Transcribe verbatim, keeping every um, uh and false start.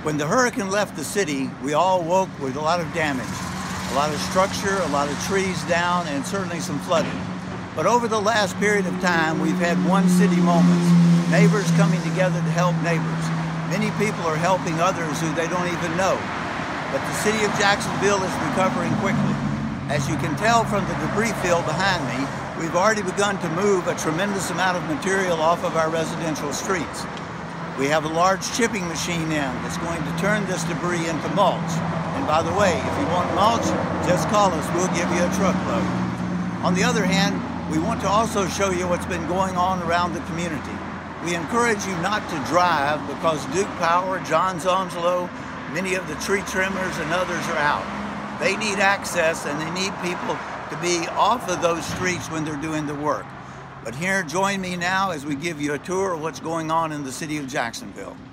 When the hurricane left the city, we all woke with a lot of damage, a lot of structure, a lot of trees down, and certainly some flooding. But over the last period of time, we've had one city moments, neighbors coming together to help neighbors. Many people are helping others who they don't even know. But the city of Jacksonville is recovering quickly. As you can tell from the debris field behind me, we've already begun to move a tremendous amount of material off of our residential streets. We have a large chipping machine in that's going to turn this debris into mulch. And by the way, if you want mulch, just call us, we'll give you a truckload. On the other hand, we want to also show you what's been going on around the community. We encourage you not to drive because Duke Power, John's Onslow, many of the tree trimmers and others are out. They need access and they need people to be off of those streets when they're doing the work. But here, join me now as we give you a tour of what's going on in the city of Jacksonville.